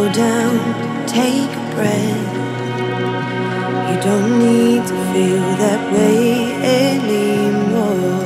down, take a breath. You don't need to feel that way anymore.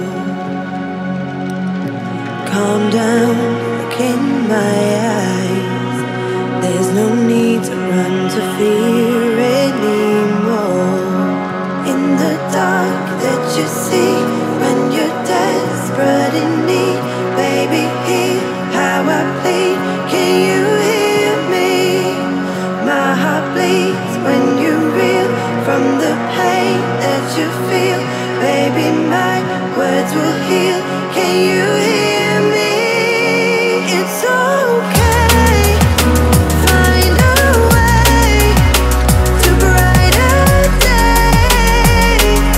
Calm down, look in my eyes. There's no need to run to fear anymore. In the dark that you see when you're desperate in need, baby, hear how I plead. Can you hear me? My heart bleeds when you reel from the pain that you feel. Baby, my words will heal. Can you hear me? It's okay. Find a way to brighter day.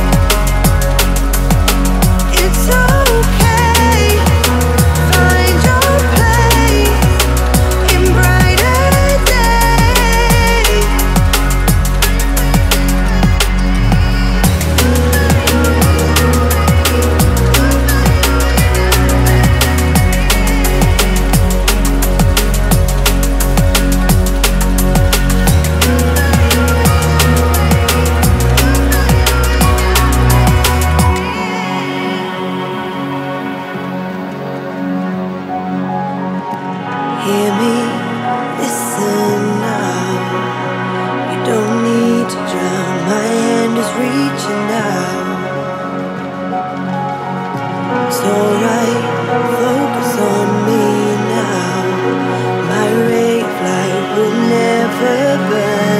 It's okay. Find your place in brighter days. Hear me, listen now. You don't need to drown. My hand is reaching out. It's alright, focus on me now. My ray of light will never burn